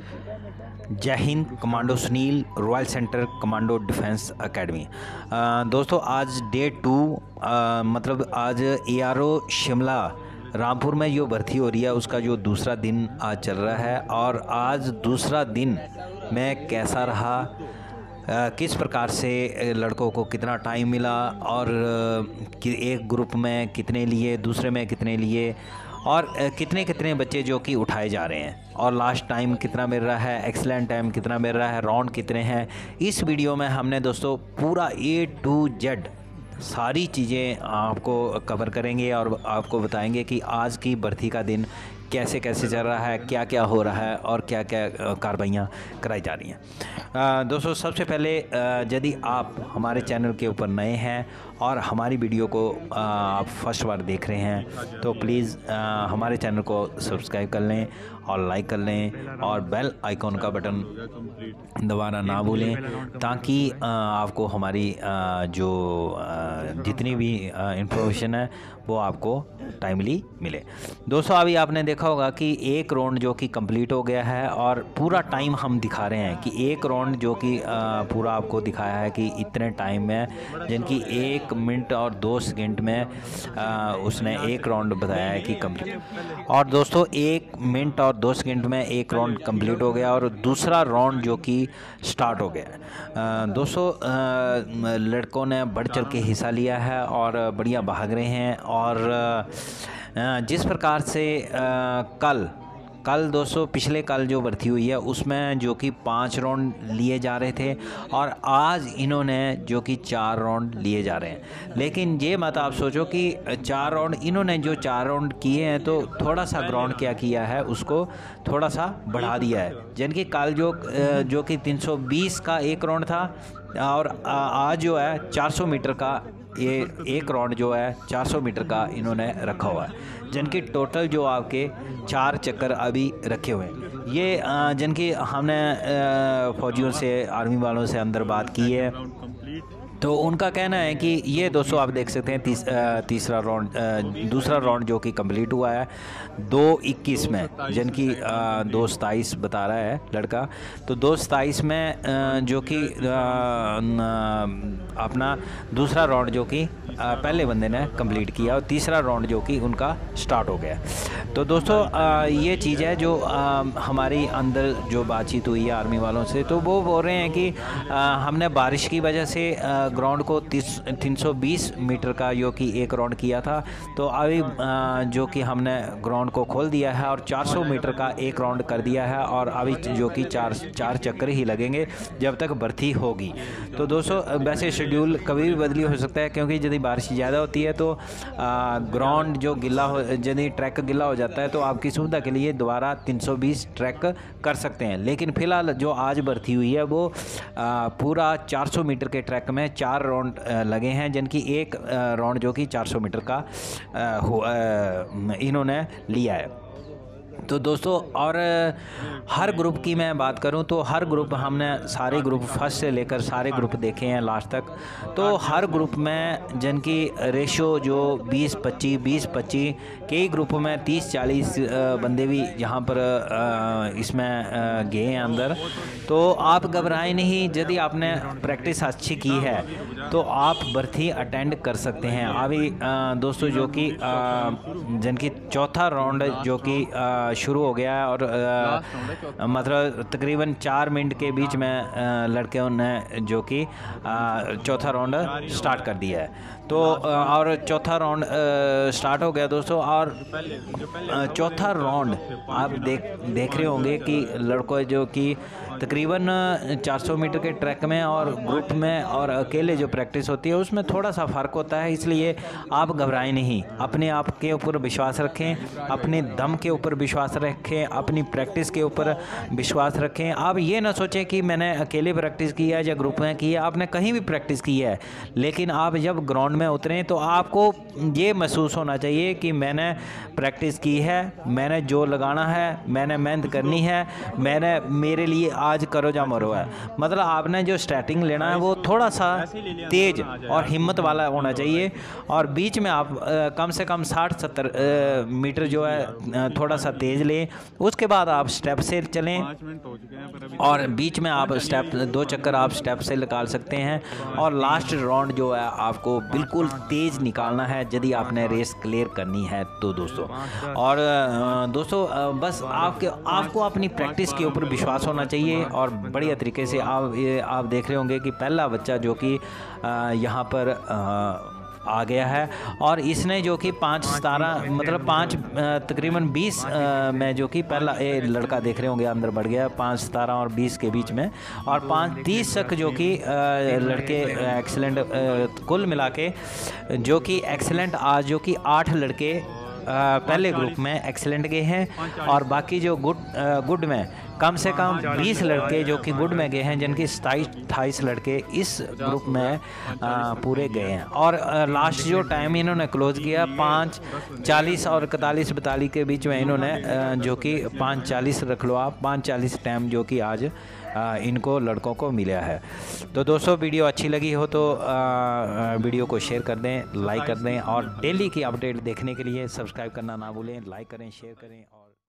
जय हिंद। Commando Sunil, royal centre commando defence academy. दोस्तों आज डे 2 मतलब आज ARO शिमला रामपुर में जो भर्ती हो रही है उसका जो दूसरा दिन आज चल रहा है। और आज दूसरा दिन में कैसा रहा, किस प्रकार से लड़कों को कितना टाइम मिला और एक ग्रुप में कितने लिए, दूसरे में कितने लिए और कितने कितने बच्चे जो कि उठाए जा रहे हैं और लास्ट टाइम कितना मिल रहा है, एक्सीलेंट टाइम कितना मिल रहा है, राउंड कितने हैं। इस वीडियो में हमने दोस्तों पूरा A to Z सारी चीज़ें आपको कवर करेंगे और आपको बताएंगे कि आज की भर्ती का दिन कैसे कैसे चल रहा है, क्या क्या हो रहा है और क्या क्या कार्रवाइयाँ कराई जा रही हैं। दोस्तों सबसे पहले यदि आप हमारे चैनल के ऊपर नए हैं और हमारी वीडियो को आप फर्स्ट बार देख रहे हैं तो प्लीज़ हमारे चैनल को सब्सक्राइब कर लें और लाइक कर लें और बेल आइकॉन का बटन दबाना ना भूलें ताकि आपको हमारी जो जितनी भी इंफॉर्मेशन है वो आपको टाइमली मिले। दोस्तों अभी आपने देखा होगा कि एक राउंड जो कि कंप्लीट हो गया है और पूरा टाइम हम दिखा रहे हैं कि एक राउंड जो कि पूरा आपको दिखाया है कि इतने टाइम में, जिनकी 1 मिनट और 2 सेकंड में उसने एक राउंड बताया है कि कंप्लीट। और दोस्तों 1 मिनट और 2 सेकंड में एक राउंड कंप्लीट हो गया और दूसरा राउंड जो कि स्टार्ट हो गया। दोस्तों लड़कों ने बढ़ चढ़ के हिस्सा लिया है और बढ़िया भाग रहे हैं। और जिस प्रकार से कल दोस्तों पिछले कल जो भर्ती हुई है उसमें जो कि 5 राउंड लिए जा रहे थे और आज इन्होंने जो कि 4 राउंड लिए जा रहे हैं। लेकिन ये मत आप सोचो कि 4 राउंड इन्होंने जो 4 राउंड किए हैं तो थोड़ा सा ग्राउंड क्या किया है उसको थोड़ा सा बढ़ा दिया है। जिनकी कल जो कि 320 का एक राउंड था और आज जो है 400 मीटर का ये एक राउंड जो है 400 मीटर का इन्होंने रखा हुआ है। जिनकी टोटल जो आपके 4 चक्कर अभी रखे हुए हैं। ये जिनकी हमने फौजियों से, आर्मी वालों से अंदर बात की है तो उनका कहना है कि ये दोस्तों आप देख सकते हैं तीसरा राउंड, दूसरा राउंड जो कि कंप्लीट हुआ है 2:21 में, जिनकी 2:27 बता रहा है लड़का। तो 2:27 में जो कि अपना दूसरा राउंड जो कि पहले बंदे ने कंप्लीट किया और तीसरा राउंड जो कि उनका स्टार्ट हो गया। तो दोस्तों ये चीज़ है जो हमारी अंदर जो बातचीत हुई है आर्मी वालों से, तो वो बोल रहे हैं कि हमने बारिश की वजह से ग्राउंड को 320 मीटर का जो कि एक राउंड किया था तो अभी जो कि हमने ग्राउंड को खोल दिया है और 400 मीटर का एक राउंड कर दिया है और अभी जो कि चार चक्कर ही लगेंगे जब तक भर्ती होगी। तो दोस्तों वैसे शेड्यूल कभी भी बदली हो सकता है क्योंकि यदि बारिश ज़्यादा होती है तो ग्राउंड जो गिला हो, यदि ट्रैक गिला हो जाता है तो आपकी सुविधा के लिए दोबारा 320 ट्रैक कर सकते हैं। लेकिन फ़िलहाल जो आज भर्ती हुई है वो पूरा 400 मीटर के ट्रैक में 4 राउंड लगे हैं, जिनकी एक राउंड जो कि 400 मीटर का इन्होंने लिया है। तो दोस्तों और हर ग्रुप की मैं बात करूं तो हर ग्रुप हमने सारे ग्रुप फर्स्ट से लेकर सारे ग्रुप देखे हैं लास्ट तक। तो हर ग्रुप में जिनकी रेशो जो 20-25 कई ग्रुपों में 30-40 बंदे भी यहाँ पर इसमें गए हैं अंदर। तो आप घबराएं नहीं, यदि आपने प्रैक्टिस अच्छी की है तो आप भर्ती अटेंड कर सकते हैं। अभी दोस्तों जो कि जिनकी चौथा राउंड जो कि शुरू हो गया है और मतलब तकरीबन 4 मिनट के बीच में लड़कों ने जो कि चौथा राउंड स्टार्ट कर दिया है। तो और चौथा राउंड स्टार्ट हो गया दोस्तों। और चौथा राउंड आप देख रहे होंगे कि लड़कों जो कि तकरीबन 400 मीटर के ट्रैक में और ग्रुप में और अकेले जो प्रैक्टिस होती है उसमें थोड़ा सा फ़र्क होता है, इसलिए आप घबराएं नहीं, अपने आप के ऊपर विश्वास रखें, अपने दम के ऊपर विश्वास रखें, अपनी प्रैक्टिस के ऊपर विश्वास रखें। आप ये ना सोचें कि मैंने अकेले प्रैक्टिस की है या ग्रुप में की है, आपने कहीं भी प्रैक्टिस की है, लेकिन आप जब ग्राउंड में उतरें तो आपको ये महसूस होना चाहिए कि मैंने प्रैक्टिस की है, मैंने जोर लगाना है, मैंने मेहनत करनी है, मैंने मेरे लिए आज करो या मरो है। मतलब आपने जो स्टार्टिंग लेना है वो थोड़ा सा तेज़ और हिम्मत वाला होना चाहिए और बीच में आप कम से कम 60-70 मीटर जो है थोड़ा सा तेज़ तेज़ लें, उसके बाद आप स्टेप से चलें 5 मिनट हो चुके हैं पर अभी और बीच में आप स्टेप 2 चक्कर आप स्टेप से निकाल सकते हैं। और लास्ट राउंड जो है आपको बिल्कुल तेज़ निकालना है यदि आपने रेस क्लियर करनी है तो दोस्तों। और दोस्तों बस आपको अपनी प्रैक्टिस के ऊपर विश्वास होना चाहिए और बढ़िया तरीके से आप देख रहे होंगे कि पहला बच्चा जो कि यहाँ पर आ गया है और इसने जो कि 5 सितारा मतलब 5 तकरीबन 20 में जो कि पहला लड़का देख रहे होंगे अंदर बढ़ गया 5 सितारा और 20 के बीच में, और 5-30 तक जो कि लड़के एक्सीलेंट कुल मिला के जो कि एक्सीलेंट आज जो कि 8 लड़के पहले ग्रुप में एक्सीलेंट गए हैं और बाकी जो गुड में कम से कम 20 लड़के जो कि गुड में गए हैं, जिनके 27-28 लड़के इस ग्रुप में पूरे गए हैं। और लास्ट जो टाइम इन्होंने क्लोज किया 5:40 और 41-42 के बीच में इन्होंने जो कि 5:40 रख लो आप, 5:40 टाइम जो कि आज इनको लड़कों को मिला है। तो दोस्तों वीडियो अच्छी लगी हो तो वीडियो को शेयर कर दें, लाइक कर दें और डेली की अपडेट देखने के लिए सब्सक्राइब करना ना भूलें, लाइक करें, शेयर करें।